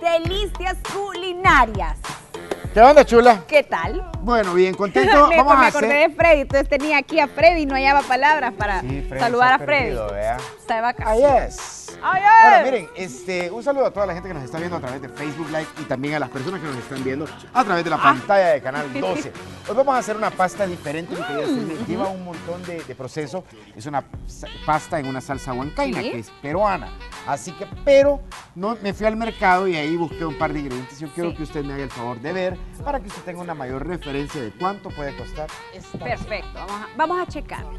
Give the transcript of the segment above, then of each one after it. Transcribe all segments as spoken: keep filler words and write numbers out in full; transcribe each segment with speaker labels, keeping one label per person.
Speaker 1: Delicias Culinarias.
Speaker 2: ¿Qué onda, chula?
Speaker 1: ¿Qué tal?
Speaker 2: Bueno, bien, contento.
Speaker 1: me,
Speaker 2: Vamos
Speaker 1: me
Speaker 2: a
Speaker 1: acordé
Speaker 2: hacer...
Speaker 1: de Freddy, entonces tenía aquí a Freddy y no hallaba palabras para
Speaker 2: Sí, Freddy
Speaker 1: saludar
Speaker 2: se ha
Speaker 1: a Freddy.
Speaker 2: perdido, ¿vea?
Speaker 1: Está de
Speaker 2: Ah,
Speaker 1: vacaciones.
Speaker 2: yes.
Speaker 1: Ay,
Speaker 2: Bueno,
Speaker 1: ay.
Speaker 2: miren, este, un saludo a toda la gente que nos está viendo a través de Facebook Live y también a las personas que nos están viendo a través de la
Speaker 1: Ah.
Speaker 2: pantalla de Canal doce. Hoy vamos a hacer una pasta diferente, mi querida Silvia. Lleva un montón de, de proceso. Es una sa- pasta en una salsa huancaina,
Speaker 1: Sí.
Speaker 2: que es peruana. Así que, pero no, me fui al mercado y ahí busqué un par de ingredientes. Yo quiero
Speaker 1: Sí.
Speaker 2: que usted me haga el favor de ver para que usted tenga una mayor referencia de cuánto puede costar esta
Speaker 1: Perfecto, vamos a, vamos a checarlo.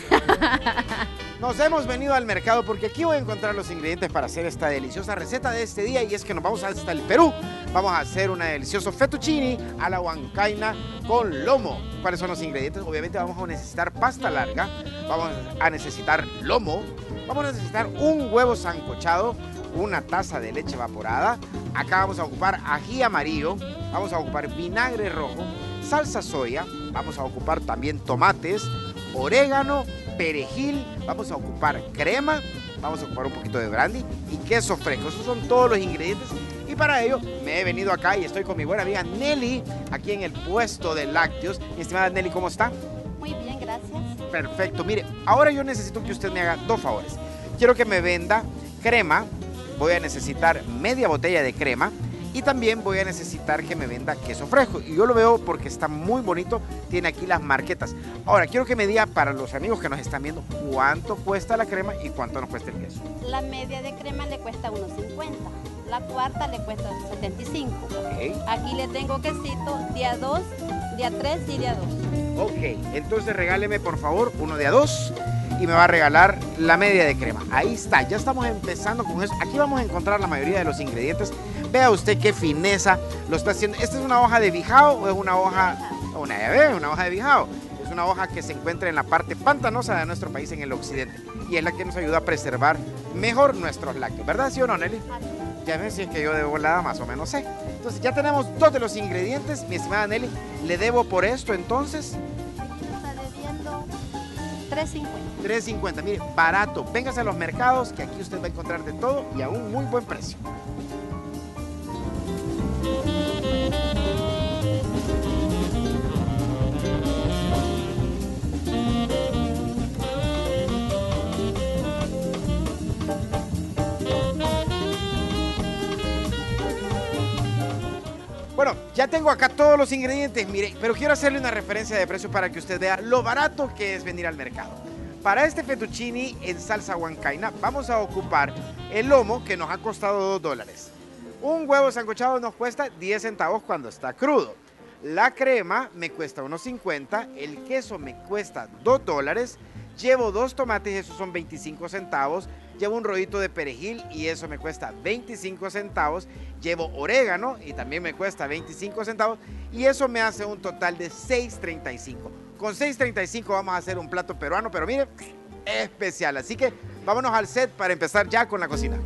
Speaker 2: Nos hemos venido al mercado porque aquí voy a encontrar los ingredientes para hacer esta deliciosa receta de este día, y es que nos vamos hasta el Perú. Vamos a hacer una delicioso fettuccine a la huancaina con lomo. ¿Cuáles son los ingredientes? Obviamente vamos a necesitar pasta larga, vamos a necesitar lomo, vamos a necesitar un huevo sancochado, una taza de leche evaporada. Acá vamos a ocupar ají amarillo, vamos a ocupar vinagre rojo, salsa soya, vamos a ocupar también tomates, orégano, perejil, vamos a ocupar crema, vamos a ocupar un poquito de brandy y queso fresco. Esos son todos los ingredientes, y para ello me he venido acá y estoy con mi buena amiga Nelly, aquí en el puesto de lácteos. Mi estimada Nelly, ¿cómo está?
Speaker 3: Muy bien, gracias.
Speaker 2: Perfecto. Mire, ahora yo necesito que usted me haga dos favores. Quiero que me venda crema, voy a necesitar media botella de crema, y también voy a necesitar que me venda queso fresco. Y yo lo veo porque está muy bonito, tiene aquí las marquetas. Ahora, quiero que me diga, para los amigos que nos están viendo, cuánto cuesta la crema y cuánto nos cuesta el queso.
Speaker 3: La media de crema le cuesta uno cincuenta. La cuarta le cuesta setenta y cinco.
Speaker 2: Ok.
Speaker 3: Aquí le tengo quesito día dos, día tres y día dos.
Speaker 2: Ok, entonces regáleme por favor uno de a dos y me va a regalar la media de crema. Ahí está, ya estamos empezando con eso. Aquí vamos a encontrar la mayoría de los ingredientes. Vea usted qué fineza lo está haciendo. ¿Esta es una hoja de bijao o es una hoja, una, ya ve, una hoja de bijao? Es una hoja que se encuentra en la parte pantanosa de nuestro país, en el occidente, y es la que nos ayuda a preservar mejor nuestros lácteos, ¿verdad, sí o no, Nelly? Ya ven, si es que yo de volada más o menos sé. Entonces ya tenemos dos de los ingredientes, mi estimada Nelly. ¿Le debo por esto entonces?
Speaker 3: Está debiendo tres cincuenta.
Speaker 2: tres cincuenta, mire, barato. Véngase a los mercados, que aquí usted va a encontrar de todo y a un muy buen precio. Bueno, ya tengo acá todos los ingredientes, mire, pero quiero hacerle una referencia de precio para que usted vea lo barato que es venir al mercado. Para este fettuccine en salsa huancaina vamos a ocupar el lomo, que nos ha costado dos dólares. Un huevo sancochado nos cuesta diez centavos cuando está crudo. La crema me cuesta uno cincuenta, el queso me cuesta dos dólares, llevo dos tomates, esos son veinticinco centavos, llevo un rollito de perejil y eso me cuesta veinticinco centavos, llevo orégano y también me cuesta veinticinco centavos, y eso me hace un total de seis treinta y cinco. Con seis treinta y cinco vamos a hacer un plato peruano, pero mire, especial. Así que vámonos al set para empezar ya con la cocina.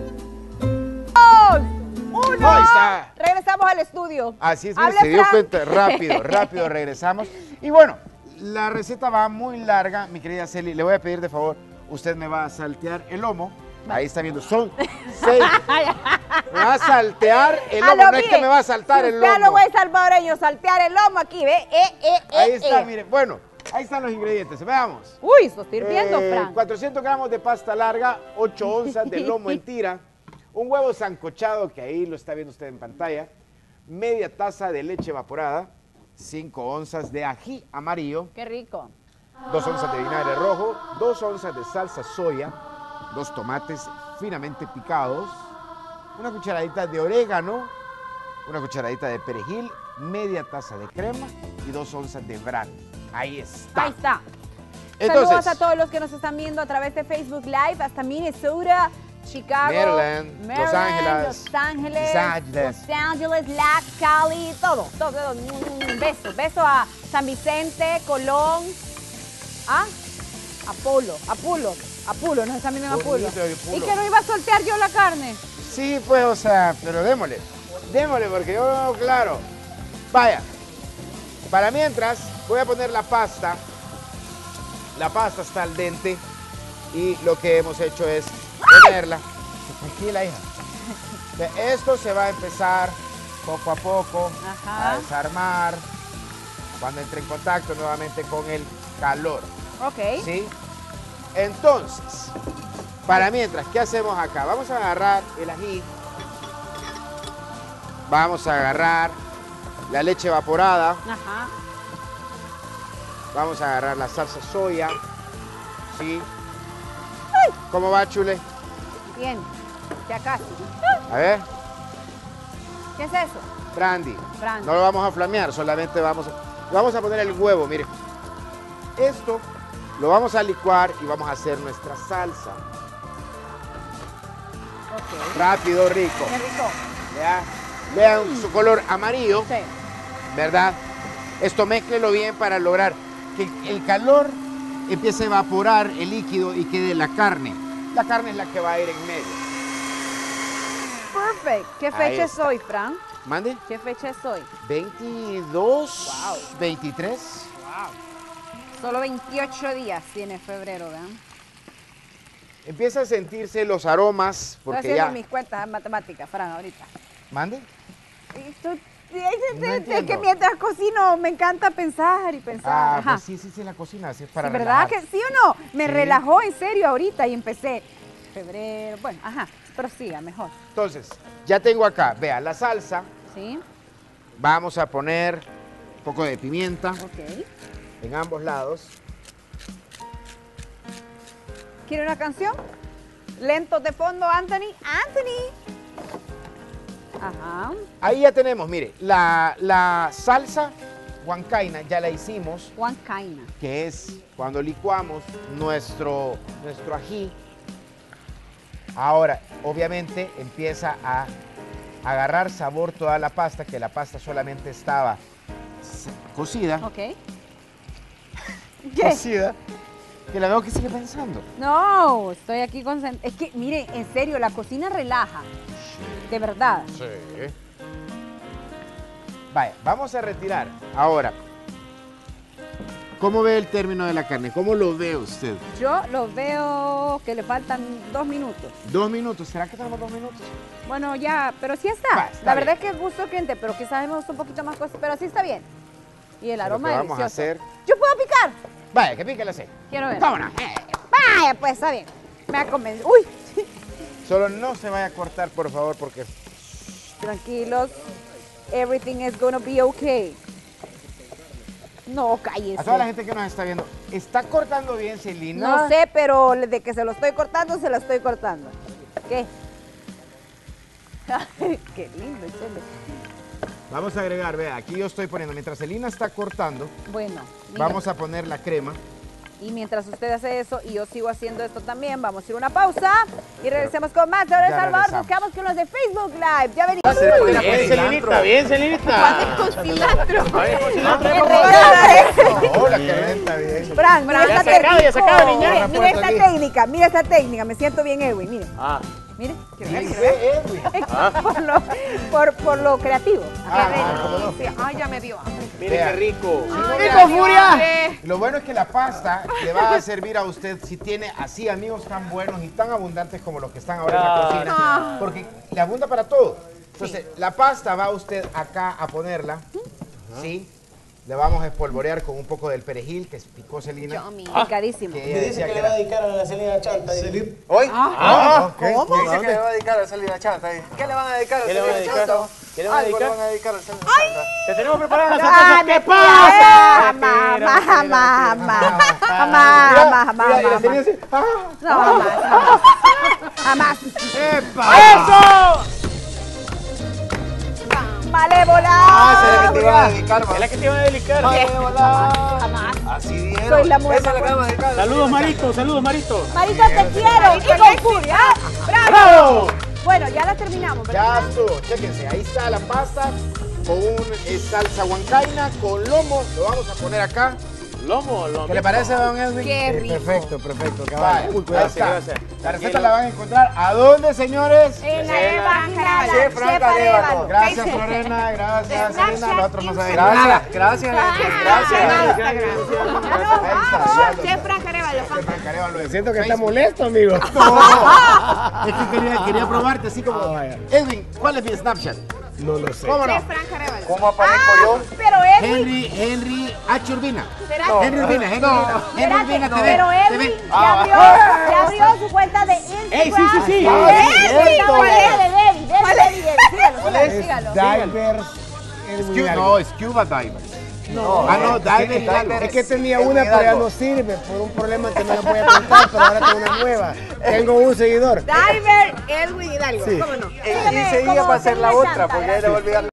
Speaker 1: Uno.
Speaker 2: Ahí está.
Speaker 1: Regresamos al estudio.
Speaker 2: Así es, mire,
Speaker 1: Hable,
Speaker 2: se dio
Speaker 1: Fran.
Speaker 2: cuenta, rápido, rápido regresamos. Y bueno, la receta va muy larga, mi querida Celi. Le voy a pedir de favor, usted me va a saltear el lomo. Ahí está viendo, son seis. Me va a saltear el
Speaker 1: Ah,
Speaker 2: lomo,
Speaker 1: no,
Speaker 2: no es
Speaker 1: mire,
Speaker 2: que me va a saltar el
Speaker 1: Ya lo
Speaker 2: lomo.
Speaker 1: voy salvadoreño, saltear el lomo aquí, ¿ve? Eh, eh, eh,
Speaker 2: Ahí está,
Speaker 1: eh.
Speaker 2: mire, bueno, ahí están los ingredientes, veamos.
Speaker 1: Uy, eso está hirviendo,
Speaker 2: Eh,
Speaker 1: Fran.
Speaker 2: cuatrocientos gramos de pasta larga, ocho onzas de lomo en tira, un huevo sancochado, que ahí lo está viendo usted en pantalla, media taza de leche evaporada, cinco onzas de ají amarillo,
Speaker 1: Qué rico.
Speaker 2: dos onzas de vinagre rojo, dos onzas de salsa soya, dos tomates finamente picados, una cucharadita de orégano, una cucharadita de perejil, media taza de crema y dos onzas de brandy. Ahí está.
Speaker 1: Ahí está.
Speaker 2: Entonces,
Speaker 1: Saludos a todos los que nos están viendo a través de Facebook Live, hasta Minnesota, Chicago,
Speaker 2: Maryland, Los Ángeles,
Speaker 1: Los Ángeles,
Speaker 2: Los Ángeles.
Speaker 1: Los Ángeles, La Cali, todo, todo, todo. Un beso, beso a San Vicente, Colón, ¿ah? Apolo, Apulo, Apulo, nos están viendo en Apulo.
Speaker 2: Bonito de Apulo.
Speaker 1: ¿Y que no iba a soltear yo la carne?
Speaker 2: sí, pues, o sea, pero démosle, démosle, porque yo, claro, vaya, para mientras voy a poner la pasta, la pasta está al dente y lo que hemos hecho es ponerla, tranquila hija, Esto se va a empezar poco a poco
Speaker 1: Ajá.
Speaker 2: a desarmar cuando entre en contacto nuevamente con el calor.
Speaker 1: Ok.
Speaker 2: ¿Sí? Entonces, para mientras, ¿qué hacemos acá? Vamos a agarrar el ají. Vamos a agarrar la leche evaporada.
Speaker 1: Ajá.
Speaker 2: Vamos a agarrar la salsa soya. ¿Sí? ¿Cómo va, Chule?
Speaker 1: Bien. Ya casi.
Speaker 2: A ver.
Speaker 1: ¿Qué es eso?
Speaker 2: Brandy.
Speaker 1: Brandy.
Speaker 2: No lo vamos a flamear, solamente vamos a, vamos a poner el huevo, mire. Esto lo vamos a licuar y vamos a hacer nuestra salsa.
Speaker 1: Ok.
Speaker 2: Rápido, rico.
Speaker 1: Qué rico.
Speaker 2: ¿Ya? Vean su color amarillo,
Speaker 1: Sí.
Speaker 2: ¿verdad? Esto mézclelo bien para lograr que el calor empiece a evaporar el líquido y quede la carne. La carne es la que va a ir en medio.
Speaker 1: Perfect. ¿Qué
Speaker 2: Ahí
Speaker 1: fecha es
Speaker 2: está.
Speaker 1: hoy, Fran?
Speaker 2: ¿Mande?
Speaker 1: ¿Qué fecha es hoy?
Speaker 2: veintidós,
Speaker 1: Wow.
Speaker 2: veintitrés.
Speaker 1: Solo veintiocho días tiene febrero, ¿verdad?
Speaker 2: Empieza a sentirse los aromas
Speaker 1: Estoy
Speaker 2: porque
Speaker 1: haciendo
Speaker 2: ya...
Speaker 1: mis cuentas en matemáticas, Fran, ahorita.
Speaker 2: ¿Mande?
Speaker 1: Y estoy- y es- es-
Speaker 2: No
Speaker 1: es- es
Speaker 2: entiendo.
Speaker 1: que mientras cocino me encanta pensar y pensar.
Speaker 2: Ah,
Speaker 1: Ajá.
Speaker 2: pues sí, sí, sí, la cocina, así es para
Speaker 1: Sí, ¿verdad
Speaker 2: relajar.
Speaker 1: que sí o no? Me
Speaker 2: Sí.
Speaker 1: relajó en serio ahorita y empecé. Febrero, bueno, ajá, pero siga mejor.
Speaker 2: Entonces, ya tengo acá, vea, la salsa.
Speaker 1: ¿Sí?
Speaker 2: Vamos a poner un poco de pimienta
Speaker 1: Ok.
Speaker 2: en ambos lados.
Speaker 1: ¿Quiere una canción? Lentos de fondo, Anthony. Anthony. Ajá.
Speaker 2: Ahí ya tenemos, mire, la, la salsa huancaina ya la hicimos,
Speaker 1: Huancaina.
Speaker 2: que es cuando licuamos nuestro, nuestro ají. Ahora, obviamente, empieza a agarrar sabor toda la pasta, que la pasta solamente estaba s- cocida.
Speaker 1: Ok. ¿Qué?
Speaker 2: Cocida. Que la veo que sigue pensando.
Speaker 1: No, estoy aquí concentrada. Es que, mire, en serio, la cocina relaja. De verdad.
Speaker 2: Sí. Vaya, vamos a retirar. Ahora, ¿cómo ve el término de la carne? ¿Cómo lo ve usted?
Speaker 1: Yo lo veo que le faltan dos minutos.
Speaker 2: Dos minutos. ¿Será que tenemos dos minutos?
Speaker 1: Bueno, ya, pero sí está.
Speaker 2: Va, está
Speaker 1: la verdad
Speaker 2: bien.
Speaker 1: es que es gusto cliente, pero quizás hemos un poquito más cosas, pero sí está bien. Y el
Speaker 2: Lo
Speaker 1: aroma
Speaker 2: que
Speaker 1: es
Speaker 2: vamos a
Speaker 1: delicioso.
Speaker 2: hacer.
Speaker 1: ¿Yo puedo picar?
Speaker 2: Vaya, que pique la sé.
Speaker 1: Quiero ver.
Speaker 2: Vámonos.
Speaker 1: Vaya, pues está bien. Me ha convencido. Uy,
Speaker 2: Solo no se vaya a cortar, por favor, porque...
Speaker 1: tranquilos. Everything is gonna be okay. No, cállese.
Speaker 2: A toda la gente que nos está viendo, ¿está cortando bien, Celina?
Speaker 1: No sé, pero de que se lo estoy cortando, se lo estoy cortando. ¿Qué? Qué lindo, chele.
Speaker 2: Vamos a agregar, vea, aquí yo estoy poniendo, mientras Celina está cortando,
Speaker 1: Bueno, mira.
Speaker 2: vamos a poner la crema.
Speaker 1: Y mientras usted hace eso y yo sigo haciendo esto también, vamos a ir a una pausa y regresemos con más. Ahora El
Speaker 2: Ya
Speaker 1: Salvador,
Speaker 2: regresamos.
Speaker 1: nos quedamos con los de Facebook Live. Ya venimos.
Speaker 4: Bien, Celinita, bien, Celinita.
Speaker 1: Con cilantro.
Speaker 4: cilantro,
Speaker 1: El
Speaker 4: por
Speaker 1: regalo
Speaker 2: Hola, que renta bien.
Speaker 1: Fran, mira
Speaker 4: Ya
Speaker 1: esta
Speaker 4: se acaba, ya se acaba,
Speaker 1: técnica.
Speaker 4: niña.
Speaker 1: Mire, mire esta
Speaker 2: Aquí.
Speaker 1: técnica, mira esta técnica. Me siento bien, Edwin. Mire,
Speaker 4: Ah,
Speaker 1: mire. Quiero ver,
Speaker 2: Bien,
Speaker 1: quiero ver.
Speaker 2: eh, Edwin.
Speaker 1: Por lo, por, por lo creativo.
Speaker 2: Ah,
Speaker 1: Qué
Speaker 2: ah, cómo no.
Speaker 1: delicia. Ay, ya me dio hambre.
Speaker 4: mire
Speaker 2: Vea.
Speaker 4: qué rico.
Speaker 1: ¡Rico, Furia!
Speaker 2: Lo bueno es que la pasta le va a servir a usted si tiene así amigos tan buenos y tan abundantes como los que están ahora en la
Speaker 4: Gracias.
Speaker 2: cocina, porque le abunda para todo. Entonces, la pasta va usted acá a ponerla, ¿sí? Le vamos a espolvorear con un poco del perejil que picó Celina.
Speaker 1: Picadísimo.
Speaker 2: Que
Speaker 5: Me
Speaker 2: ella
Speaker 5: dice
Speaker 2: decía
Speaker 5: que
Speaker 2: que
Speaker 5: le va a
Speaker 2: era...
Speaker 5: dedicar a la Celina Chanta. ahí.
Speaker 6: ¿Hoy?
Speaker 2: Ah,
Speaker 1: ¿Cómo?
Speaker 6: Me dice que le va a dedicar a Celina Chanta. ahí. ¿Qué le van a dedicar a
Speaker 4: ¿Qué le van a
Speaker 6: Celina
Speaker 4: dedicar?
Speaker 6: Chanta?
Speaker 4: ¿Qué le van a
Speaker 6: Algo le
Speaker 4: dedicar?
Speaker 6: van a dedicar a Celina Chanta.
Speaker 4: Te tenemos preparada la
Speaker 1: Ah,
Speaker 4: sorpresa.
Speaker 1: me
Speaker 4: ¿Qué
Speaker 1: pasa?
Speaker 4: pasa?
Speaker 1: Jamás,
Speaker 4: Mentira,
Speaker 1: jamás, jamás,
Speaker 4: mentira,
Speaker 1: jamás, jamás, jamás,
Speaker 2: Mira, y la
Speaker 1: jamás.
Speaker 2: Celina dice, ¡ah!
Speaker 1: No, jamás, jamás. Jamás.
Speaker 4: ¡Eso!
Speaker 1: ¡Malévola!
Speaker 6: Ah, será que te iban a dedicar,
Speaker 4: Es
Speaker 6: man.
Speaker 4: la que te iba a dedicar.
Speaker 1: Jamás.
Speaker 6: Así dieron.
Speaker 1: Soy la mujer
Speaker 6: Esa
Speaker 1: más
Speaker 6: le acabamos de dedicar.
Speaker 4: Saludos, Marito, saludos, Marito.
Speaker 1: Marito, te quiero. Y con furia. ¡Bravo!
Speaker 4: ¡Bravo!
Speaker 1: Bueno, ya la terminamos, ¿verdad?
Speaker 2: Ya estuvo, chéquense, ahí está la pasta con un, eh, salsa huancaina con lomo, lo vamos a poner acá
Speaker 4: Lomo, lomo.
Speaker 2: ¿Qué le parece, don Edwin?
Speaker 1: Qué rico.
Speaker 5: Perfecto, perfecto.
Speaker 2: Vale,
Speaker 5: Cabal. Uy,
Speaker 2: ahí
Speaker 5: cuidado.
Speaker 2: está.
Speaker 4: gracias.
Speaker 2: La receta la van a encontrar. ¿A dónde, señores?
Speaker 1: En la Eva
Speaker 6: Chef Frank Arevalo.
Speaker 2: Gracias, Florena. Gracias, Selena. Los otros no saben
Speaker 6: Gracias,
Speaker 2: nada.
Speaker 6: gracias,
Speaker 2: Gracias.
Speaker 6: gracias.
Speaker 2: Ahí está.
Speaker 1: Chef Frank Arevalo.
Speaker 2: Frank Arevalo.
Speaker 5: Siento que está molesto, amigo.
Speaker 2: No, es que quería, quería probarte así como.
Speaker 5: Ah, vaya.
Speaker 2: Edwin, ¿cuál es mi Snapchat?
Speaker 5: No lo sé.
Speaker 2: ¿Cómo no?
Speaker 1: Chef Frank Arevalo.
Speaker 6: ¿Cómo aparezco yo?
Speaker 1: Pero Edwin.
Speaker 2: Henry, Henry H. Urbina.
Speaker 1: ¿Será
Speaker 6: No.
Speaker 1: que-
Speaker 2: Henry Urbina, Henry Urbina. Henry
Speaker 1: Espérate,
Speaker 2: Urbina te ve.
Speaker 1: pero
Speaker 2: te
Speaker 1: Edwin
Speaker 2: ve.
Speaker 1: ya abrió, ya abrió su cuenta de Instagram.
Speaker 4: Ey, sí, sí, sí.
Speaker 2: Ah,
Speaker 1: Edwin,
Speaker 2: cierto.
Speaker 1: ¿cuál es? De Debbie, Debbie, Debbie, Debbie. Sígalo, sígalo, sígalo.
Speaker 5: Divers.
Speaker 2: Scu- no, Scuba Divers.
Speaker 6: No.
Speaker 2: Ah, no, Divers.
Speaker 6: Divers.
Speaker 5: Es que tenía
Speaker 6: Es
Speaker 5: una,
Speaker 6: muy
Speaker 5: pero ya
Speaker 6: largo.
Speaker 5: no sirve por un problema que no le voy a contar, pero ahora tengo una nueva. Tengo un seguidor.
Speaker 1: Diver, Edwin Hidalgo.
Speaker 5: Sí.
Speaker 1: ¿Cómo no?
Speaker 6: En
Speaker 1: Sígueme
Speaker 6: quince días
Speaker 1: como
Speaker 6: va a ser la
Speaker 1: Selena
Speaker 6: otra,
Speaker 1: Chanta,
Speaker 6: porque ya
Speaker 1: gracias.
Speaker 6: le voy a olvidar